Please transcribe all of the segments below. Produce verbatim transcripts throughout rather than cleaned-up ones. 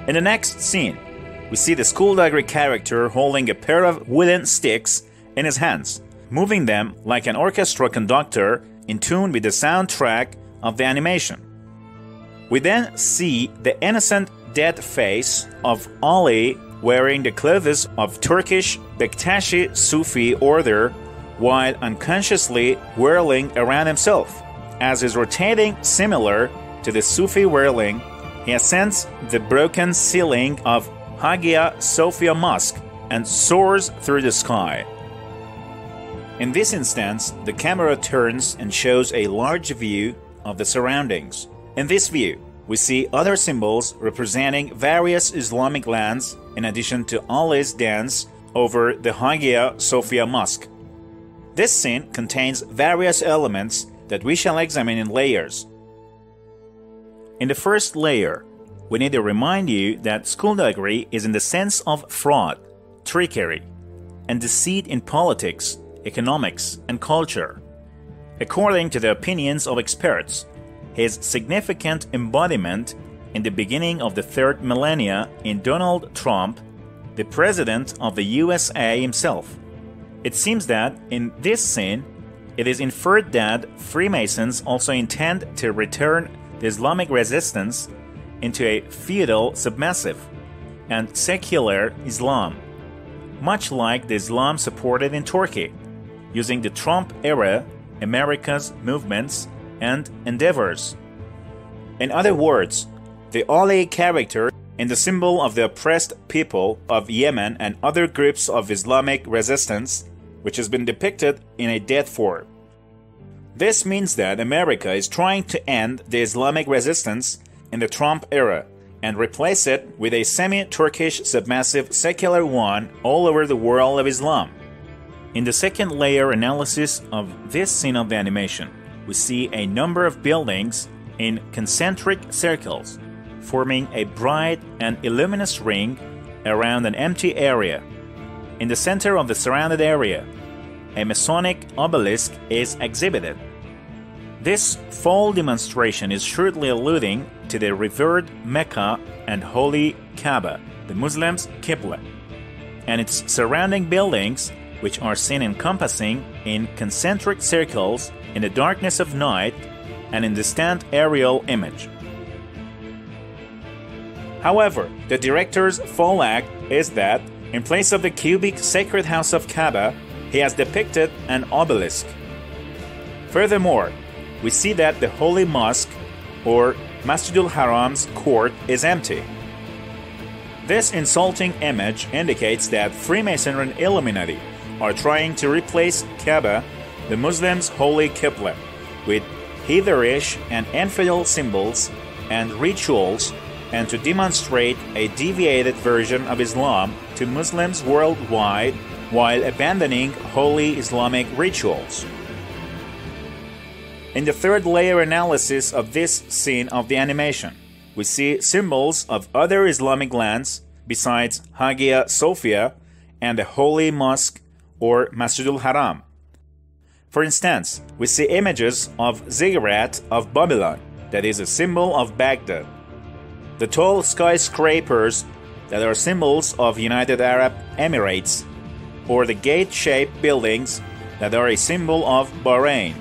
In the next scene, we see the Skullduggery character holding a pair of wooden sticks in his hands, moving them like an orchestra conductor in tune with the soundtrack of the animation. We then see the innocent dead face of Ali wearing the clothes of Turkish Bektashi Sufi order while unconsciously whirling around himself. As is rotating similar to the Sufi whirling, he ascends the broken ceiling of Hagia Sophia Mosque and soars through the sky. In this instance, the camera turns and shows a large view of the surroundings. In this view, we see other symbols representing various Islamic lands in addition to Ali's dance over the Hagia Sophia Mosque. This scene contains various elements that we shall examine in layers. In the first layer, we need to remind you that skullduggery is in the sense of fraud, trickery, and deceit in politics, economics, and culture. According to the opinions of experts, his significant embodiment in the beginning of the third millennia in Donald Trump, the president of the U S A himself. It seems that in this scene, it is inferred that Freemasons also intend to return the Islamic resistance into a feudal, submissive, and secular Islam, much like the Islam supported in Turkey, using the Trump-era America's movements and endeavors. In other words, the Ali character is the symbol of the oppressed people of Yemen and other groups of Islamic resistance, which has been depicted in a death form. This means that America is trying to end the Islamic resistance in the Trump era and replace it with a semi-Turkish submissive secular one all over the world of Islam. In the second layer analysis of this scene of the animation, we see a number of buildings in concentric circles, forming a bright and illuminous ring around an empty area. In the center of the surrounded area, a Masonic obelisk is exhibited. This fall demonstration is surely alluding to the revered Mecca and Holy Kaaba, the Muslims' Qibla, and its surrounding buildings, which are seen encompassing in concentric circles in the darkness of night and in distant aerial image. However, the director's fall act is that, in place of the cubic sacred house of Kaaba, he has depicted an obelisk. Furthermore, we see that the Holy Mosque, or Masjidul Haram's court, is empty. This insulting image indicates that Freemasonry and Illuminati are trying to replace Kaaba, the Muslims' holy Qibla, with Heathenish and infidel symbols and rituals, and to demonstrate a deviated version of Islam to Muslims worldwide while abandoning holy Islamic rituals. In the third layer analysis of this scene of the animation, we see symbols of other Islamic lands besides Hagia Sophia and the Holy Mosque or Masjidul Haram. For instance, we see images of Ziggurat of Babylon, that is a symbol of Baghdad. The tall skyscrapers that are symbols of United Arab Emirates, or the gate-shaped buildings that are a symbol of Bahrain.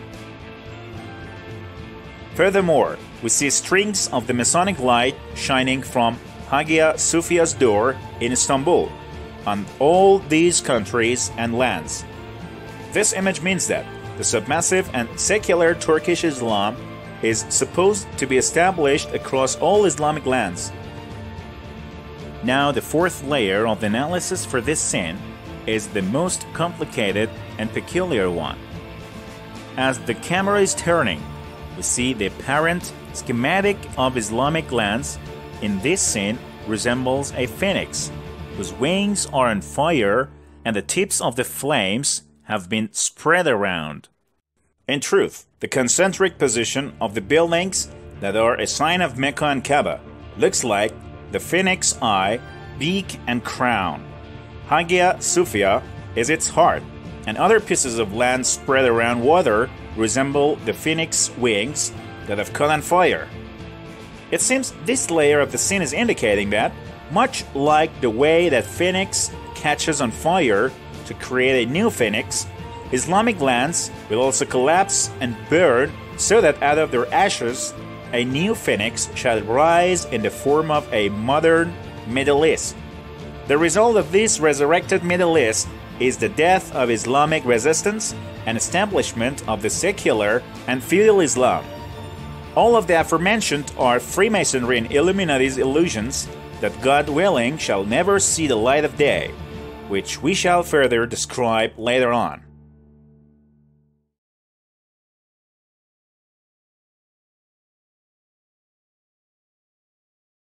Furthermore, we see strings of the Masonic light shining from Hagia Sophia's door in Istanbul on all these countries and lands. This image means that the submissive and secular Turkish Islam is supposed to be established across all Islamic lands. Now, the fourth layer of the analysis for this scene is the most complicated and peculiar one. As the camera is turning, we see the apparent schematic of Islamic lands in this scene resembles a phoenix, whose wings are on fire and the tips of the flames have been spread around. In truth, the concentric position of the buildings that are a sign of Mecca and Kaaba looks like the phoenix eye, beak, and crown. Hagia Sophia is its heart, and other pieces of land spread around water resemble the phoenix wings that have caught on fire. It seems this layer of the scene is indicating that Much like the way that phoenix catches on fire to create a new phoenix, Islamic lands will also collapse and burn so that out of their ashes a new phoenix shall rise in the form of a modern Middle East. The result of this resurrected Middle East is the death of Islamic resistance and establishment of the secular and feudal Islam. All of the aforementioned are Freemasonry and Illuminati's illusions that, God willing, shall never see the light of day, which we shall further describe later on.